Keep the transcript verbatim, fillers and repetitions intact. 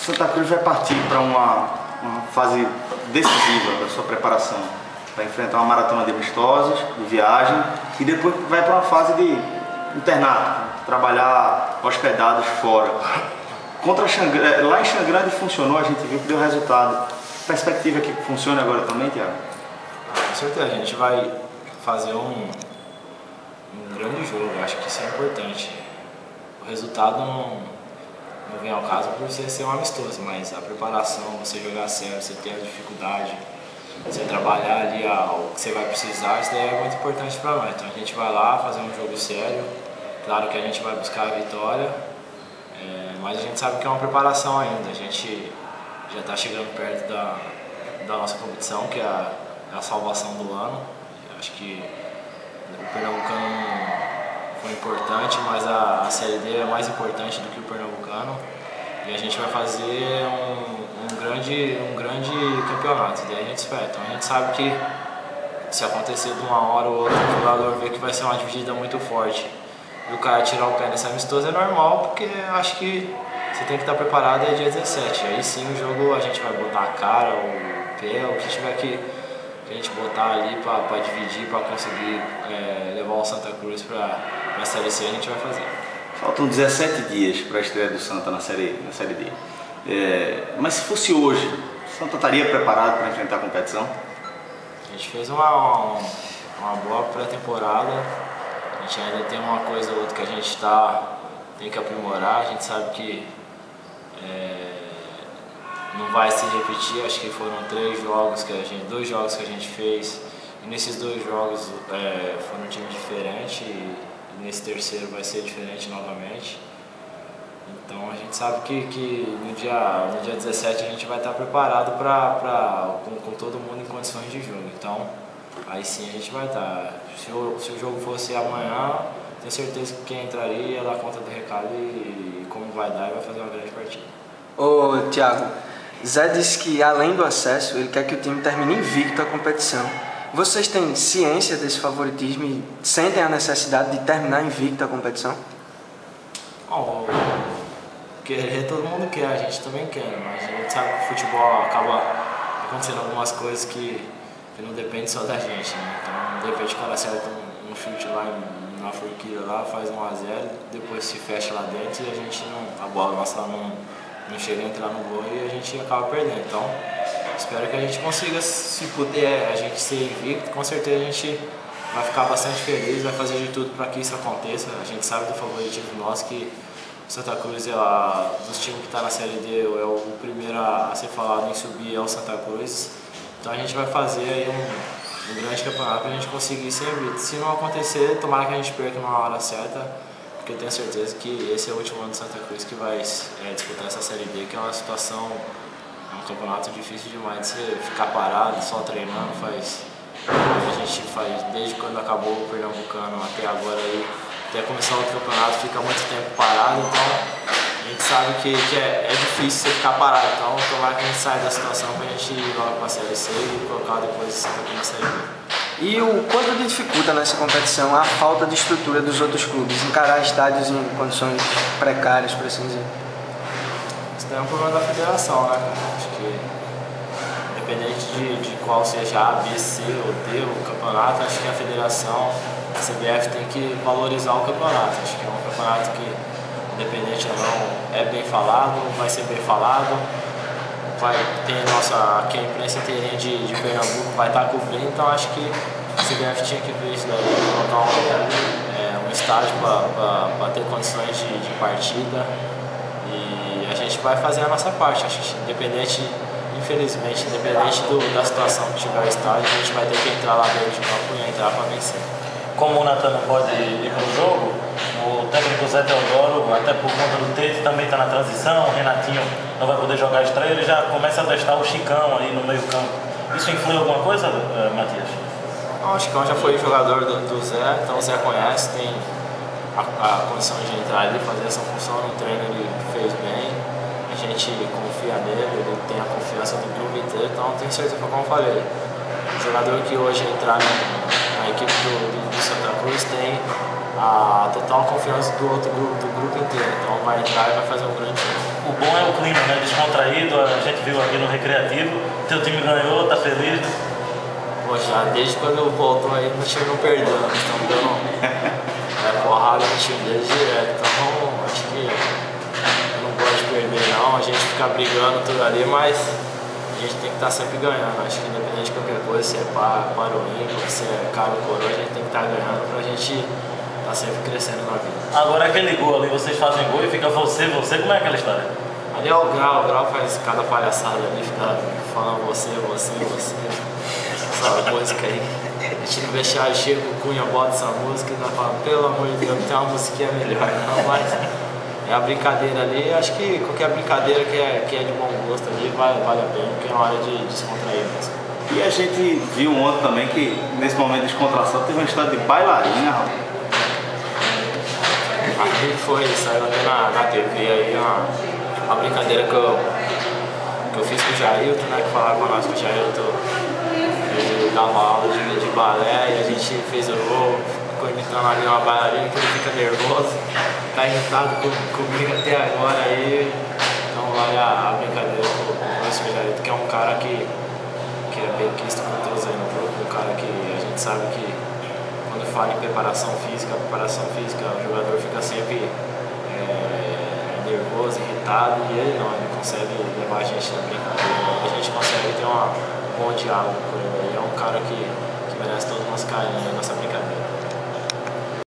Santa Cruz vai partir para uma, uma fase decisiva da sua preparação. Vai enfrentar uma maratona de amistosos, de viagem, e depois vai para uma fase de internato, trabalhar hospedados fora. Contra Xangrande, lá em Xangrande funcionou, a gente viu que deu resultado. Perspectiva que funcione agora também, Thiago? Com certeza, a gente vai fazer um, um grande jogo, acho que isso é importante. O resultado não, não vem ao caso por você ser um amistoso, mas a preparação, você jogar sério, você ter a dificuldade, você trabalhar ali o que você vai precisar, isso daí é muito importante para nós. Então a gente vai lá fazer um jogo sério, claro que a gente vai buscar a vitória, é, mas a gente sabe que é uma preparação ainda, a gente já está chegando perto da, da nossa competição, que é a, é a salvação do ano. Acho que o Pernambucano foi importante, mas a, a Série D é mais importante do que o Pernambucano. E a gente vai fazer um, um, grande, um grande campeonato, daí a gente espera. Então a gente sabe que se acontecer de uma hora ou outra o jogador vê que vai ser uma dividida muito forte e o cara tirar o pé nesse amistoso é normal, porque acho que você tem que estar preparado é dia dezessete. Aí sim o jogo a gente vai botar a cara, o pé, o que tiver que, que a gente botar ali para dividir, para conseguir é, levar o Santa Cruz para a Série C, a gente vai fazer. Faltam dezessete dias para a estreia do Santa na Série, na série D. É, mas se fosse hoje, o Santa estaria preparado para enfrentar a competição? A gente fez uma, uma, uma boa pré-temporada, a gente ainda tem uma coisa ou outra que a gente tá, tem que aprimorar, a gente sabe que é, não vai se repetir, acho que foram três jogos, que a gente, dois jogos que a gente fez, e nesses dois jogos é, foram um time diferente, e, e nesse terceiro vai ser diferente novamente. Então a gente sabe que, que no, dia, no dia dezessete a gente vai estar preparado pra, pra, com, com todo mundo em condições de jogo. Então aí sim a gente vai estar. Se o, se o jogo fosse amanhã, tenho certeza que quem entraria ia dar conta do recado e, e como vai dar e vai fazer uma grande partida. Ô Thiago, Zé disse que além do acesso, ele quer que o time termine invicto a competição. Vocês têm ciência desse favoritismo e sentem a necessidade de terminar invicto a competição? Bom, querer todo mundo quer, a gente também quer, mas a gente sabe que o futebol acaba acontecendo algumas coisas que, que não dependem só da gente, né? Então, de repente o cara acerta um, um chute lá na forquilha lá, faz um a zero, depois se fecha lá dentro e a gente não, a bola nossa não, não chega a entrar no gol e a gente acaba perdendo. Então, espero que a gente consiga, se puder, a gente ser invicto, com certeza a gente vai ficar bastante feliz, vai fazer de tudo para que isso aconteça. A gente sabe do favoritismo nosso, que o Santa Cruz, é a, dos times que está na Série D, é o primeiro a ser falado em subir, é o Santa Cruz. Então a gente vai fazer aí um, um grande campeonato para a gente conseguir ser invicto. Se não acontecer, tomara que a gente perca na hora certa, porque eu tenho certeza que esse é o último ano do Santa Cruz que vai é, disputar essa Série D, que é uma situação, é um campeonato difícil demais de você ficar parado, só treinando. Faz, a gente faz desde quando acabou o Pernambucano até agora aí, até começar outro campeonato, fica muito tempo parado, então a gente sabe que, que é, é difícil você ficar parado. Então tomara que a gente saia da situação para a gente ir logo para a Série C e colocar depois o Santa Cruz na Série B. E o quanto dificulta nessa competição a falta de estrutura dos outros clubes, encarar estádios em condições precárias, por assim dizer? Isso daí é um problema da federação, né? Acho que independente de, de qual seja A, B, C ou D o campeonato, acho que a federação, a C B F, tem que valorizar o campeonato. Acho que é um campeonato que, independente ou não, é bem falado, vai ser bem falado. Vai ter nossa, que a imprensa inteirinha de, de Pernambuco vai estar cobrindo, então acho que a C B F tinha que ver isso daí, colocar um, é, um estádio para ter condições de, de partida, e a gente vai fazer a nossa parte. Acho que independente, infelizmente, independente do, da situação que tiver o estádio, a gente vai ter que entrar lá dentro de campo e entrar para vencer. Como o Natan não pode ir para o jogo, o técnico Zé Teodoro, até por conta do texto, também está na transição. O Renatinho não vai poder jogar a estreia, ele já começa a testar o Chicão aí no meio campo. Isso influi alguma coisa, Matias? Não, o Chicão já foi jogador do, do Zé, então o Zé conhece, tem a, a condição de entrar ali, fazer essa função no treino, ele fez bem. A gente confia nele, ele tem a confiança do grupo inteiro, então tenho certeza, como eu falei, o jogador que hoje entrar na, na equipe do, do, do Santa Cruz tem a total confiança do outro grupo, do grupo inteiro, então vai entrar e vai fazer um grande jogo. o bom é o clima, né? Descontraído, a gente viu aqui no Recreativo, teu time ganhou, tá feliz, né? Poxa, desde quando eu voltou aí, o time não perdeu, né? Estamos dando é, porrada no time deles direto, então acho que eu não gosto de perder não, a gente fica brigando tudo ali, mas a gente tem que estar sempre ganhando. Acho que independente de qualquer coisa, se é para, para o ímpar, se é caro ou coroa, a gente tem que estar ganhando pra gente estar sempre crescendo na vida. Agora aquele gol ali, vocês fazem gol e fica você, você, como é aquela história? Ali é o Grau, o Grau faz cada palhaçada ali, fica falando você, você, você. Essa música aí. A gente no vestiário chega, o Cunha bota essa música e nós falamos, pelo amor de Deus, tem uma musiquinha melhor, não, mas é a brincadeira ali. Acho que qualquer brincadeira que é, que é de bom gosto ali vale, vale a pena, porque é uma hora de descontrair mesmo. E a gente viu ontem também que nesse momento de descontração teve uma história de bailarina, rapaz. Aí foi, saiu até na, na T V aí, uma, uma brincadeira que eu, que eu fiz com o Jailton, né, que falaram com nós que o Jailton ele dava aula de, de balé e a gente fez o gol, ficou imitando ali uma bailarina que ele fica nervoso, tá irritado com, comigo até agora aí, então vale a, a brincadeira com o nosso Jailton, que é um cara que, que é bem quisto por todos aí no grupo, um cara que a gente sabe que quando fala em preparação física, preparação física, o jogador fica sempre é, nervoso, irritado, e ele não, ele consegue levar a gente na brincadeira, a gente consegue ter uma, um bom diálogo com ele, ele é um cara que, que merece todo o nosso carinho, a nossa brincadeira.